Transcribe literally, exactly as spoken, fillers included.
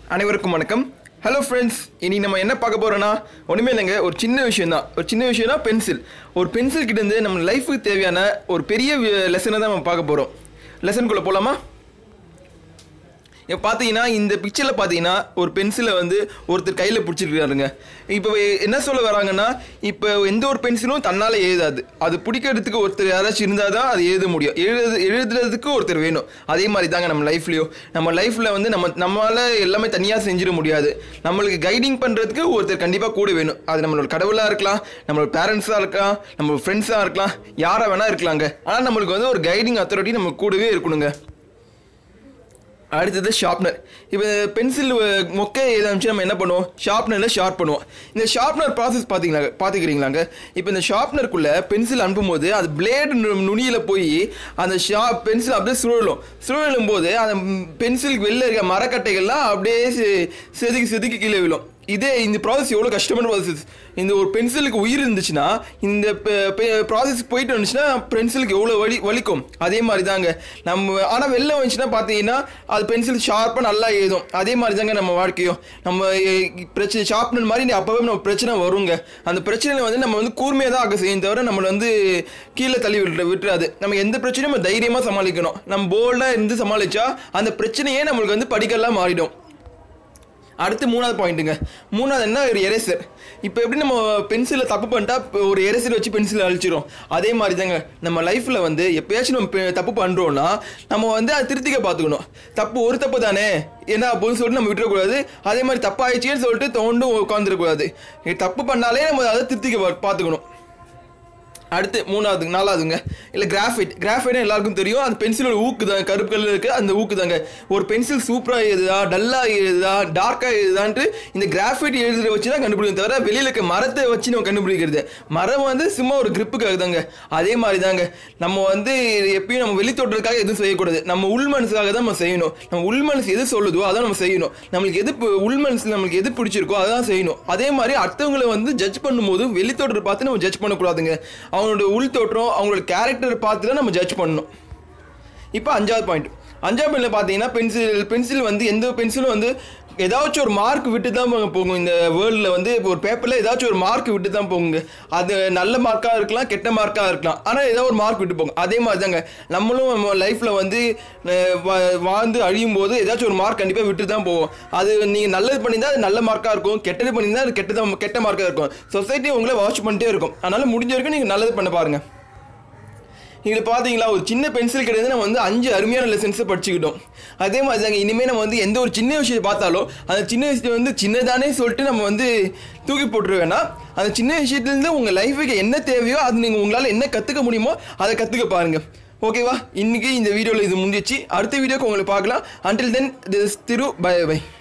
அனைவருக்கும் வணக்கம். Hello friends, இனி நம்ம என்ன பார்க்க போகிறோன்னா ஒன்றுமே இல்லைங்க, ஒரு சின்ன விஷயம் தான். ஒரு சின்ன விஷயம்னா பென்சில். ஒரு பென்சில் கிட்டேருந்து நம்ம லைஃபுக்கு தேவையான ஒரு பெரிய லெசனை தான் நம்ம பார்க்க போகிறோம். லெசனுக்குள்ளே போகலாமா? இப்போ பார்த்தீங்கன்னா இந்த பிக்சரில் பார்த்தீங்கன்னா ஒரு பென்சிலை வந்து ஒருத்தர் கையில் பிடிச்சிருக்காருங்க. இப்போ என்ன சொல்ல வராங்கன்னா, இப்போ எந்த ஒரு பென்சிலும் தன்னால் எழுதாது. அது பிடிக்கிறதுக்கு ஒருத்தர் யாராச்சும் இருந்தால் தான் அது எழுத முடியும். எழுது எழுதுறதுக்கு ஒருத்தர் வேணும். அதே மாதிரி தாங்க நம்ம லைஃப்லேயும். நம்ம லைஃப்பில் வந்து நம்ம நம்மளால் எல்லாமே தனியாக செஞ்சிட முடியாது. நம்மளுக்கு கைடிங் பண்ணுறதுக்கு ஒருத்தர் கண்டிப்பாக கூட வேணும். அது நம்மளோட கடவுளாக இருக்கலாம், நம்மளோட பேரண்ட்ஸாக இருக்கலாம், நம்ம ஃப்ரெண்ட்ஸாக இருக்கலாம், யாராக வேணால் இருக்கலாங்க. ஆனால் நம்மளுக்கு வந்து ஒரு கைடிங் அத்தாரிட்டி நம்ம கூடவே இருக்கணுங்க. அடுத்தது ஷார்ப்னர். இப்போ பென்சில் மொக்கை ஏதாச்சும் நம்ம என்ன பண்ணுவோம், ஷார்ப்னரில் ஷார்ப் பண்ணுவோம். இந்த ஷார்ப்னர் ப்ராசஸ் பார்த்தீங்களா பார்த்துக்கிறீங்களாங்க. இப்போ இந்த ஷார்ப்னருக்குள்ளே பென்சில் அனுப்பும்போது அது பிளேடு நுனியில் போய் அந்த ஷார்ப் பென்சில் அப்படியே சுழலும். சுழலும் போது அந்த பென்சிலுக்கு வெளில இருக்க மரக்கட்டைகள்லாம் அப்படியே செதுக்கி செதுக்கி கீழே விழும். இதே இந்த ப்ராசஸ் எவ்வளோ கஷ்டமான ப்ராசஸ். இந்த ஒரு பென்சிலுக்கு உயிர் இருந்துச்சுன்னா, இந்த ப்ராசஸ் போயிட்டு வந்துச்சுன்னா பென்சிலுக்கு எவ்வளோ வலி வலிக்கும். அதே மாதிரி தாங்க நம்ம. ஆனால் வெளில வந்துச்சுன்னா பார்த்தீங்கன்னா அது பென்சில் ஷார்ப்பாக நல்லா எழுதும். அதே மாதிரி தாங்க நம்ம வாழ்க்கையும். நம்ம பிரச்சனை ஷார்ப்னர் மாதிரி அப்போவே நம்ம பிரச்சனை வருங்க. அந்த பிரச்சனையில் வந்து நம்ம வந்து கூர்மையாக தான் ஆக செய்யும் தவிர நம்மளை வந்து கீழே தள்ளி விட்டு விட்டுறாது. நம்ம எந்த பிரச்சனையும் நம்ம தைரியமாக சமாளிக்கணும். நம்ம போல்டாக இருந்து சமாளித்தா அந்த பிரச்சனையே நம்மளுக்கு வந்து படிக்கலாம் மாறிடும். அடுத்து மூணாவது பாயிண்ட்டுங்க. மூணாவது என்ன, ஒரு எரேசர். இப்போ எப்படி நம்ம பென்சிலில் தப்பு பண்ணிட்டா ஒரு எரேசர் வச்சு பென்சிலை அழிச்சிடும். அதே மாதிரி தாங்க நம்ம லைஃப்பில் வந்து எப்போயாச்சும் நம்ம தப்பு பண்ணுறோன்னா நம்ம வந்து அதை திருத்திக்க பார்த்துக்கணும். தப்பு ஒரு தப்பு தானே என்ன அப்படின்னு சொல்லிட்டு நம்ம விட்டுறக்கூடாது. அதே மாதிரி தப்பாகிடுச்சேன்னு சொல்லிட்டு தோண்டும் உட்காந்துருக்கூடாது. தப்பு பண்ணாலே நம்ம அதை திருத்திக்க பார்த்துக்கணும். அடுத்து மூணாவது நாலாவதுங்க இல்லை கிராஃபைட். கிராஃபைட்னா எல்லாருக்கும் தெரியும், அந்த பென்சிலோட ஊக்கு தாங்க, கருப்பு கலர் இருக்குது அந்த ஊக்கு தாங்க. ஒரு பென்சில் சூப்பராக எழுதுதா, டல்லாக எழுதுதா, டார்க்காக எழுதுதான்ட்டு இந்த கிராஃபைட் எழுதுற வச்சு தான் கண்டுபிடிக்கும் தவிர வெளியில் இருக்க மரத்தை வச்சு நம்ம கண்டுபிடிக்கிறது. மரம் வந்து சும்மா ஒரு கிரிப்புக்காக தாங்க. அதே மாதிரி தாங்க நம்ம வந்து எப்பயும் நம்ம வெளித்தோட்டத்துக்காக எதுவும் செய்யக்கூடாது. நம்ம உள் மனசுக்காக தான் நம்ம செய்யணும். நம்ம உள் மனசு எது சொல்லுதோ அதான் நம்ம செய்யணும். நம்மளுக்கு எது உள் மனசில் நம்மளுக்கு எது பிடிச்சிருக்கோ அதான் செய்யணும். அதே மாதிரி அடுத்தவங்களை வந்து ஜட்ஜ் பண்ணும்போது வெளித்தோட்டத்தை பார்த்து நம்ம ஜட்ஜ் பண்ணக்கூடாதுங்க. அவங்களோட உள் தோற்றம், அவங்களோட கேரக்டர் பார்த்து தான் நம்ம ஜட்ஜ் பண்ணணும். இப்போ அஞ்சாவது பாயிண்ட். அஞ்சாவது பாயிண்ட்ல பார்த்தீங்கன்னா பென்சில். பென்சில் வந்து எந்த பென்சிலும் வந்து ஏதாச்சும் ஒரு மார்க் விட்டு தான் போகும். இந்த வேர்ல்டில் வந்து இப்போ ஒரு பேப்பரில் ஏதாச்சும் ஒரு மார்க் விட்டு தான் போகுங்க. அது நல்ல மார்க்காக இருக்கலாம், கெட்ட மார்க்காக இருக்கலாம், ஆனால் ஏதோ ஒரு மார்க் விட்டு போங்க. அதே மாதிரி தாங்க நம்மளும் நம்ம லைஃப்பில் வந்து வாழ்ந்து அழியும் போது ஏதாச்சும் ஒரு மார்க் கண்டிப்பாக விட்டு தான் போவோம். அது நீங்கள் நல்லது பண்ணியிருந்தால் அது நல்ல மார்க்காக இருக்கும், கெட்டது பண்ணியிருந்தால் அது கெட்டதாக கெட்ட மார்க்காக இருக்கும். சொசைட்டி உங்களை வாட்ச் பண்ணிட்டே இருக்கும். அதனால் முடிஞ்ச வரைக்கும் நீங்கள் நல்லது பண்ண பாருங்கள். இதில் பார்த்தீங்களா, ஒரு சின்ன பென்சில் கிடையாது நம்ம வந்து அஞ்சு அருமையான லெசன்ஸை படிச்சுக்கிட்டோம். அதே மாதிரி தாங்க இனிமேல் நம்ம வந்து எந்த ஒரு சின்ன விஷயத்தை பார்த்தாலும் அந்த சின்ன விஷயத்தை வந்து சின்னதானே சொல்லிட்டு நம்ம வந்து தூக்கி போட்டுரு வேணாம். அந்த சின்ன விஷயத்துலேருந்து உங்கள் லைஃபுக்கு என்ன தேவையோ அது நீங்கள் உங்களால் என்ன கற்றுக்க முடியுமோ அதை கற்றுக்க பாருங்கள். ஓகேவா? இன்றைக்கி இந்த வீடியோவில் இது முடிஞ்சிச்சு. அடுத்த வீடியோக்கு உங்களை பார்க்கலாம். அன்டில் தென் திஸ் திரு பை பை.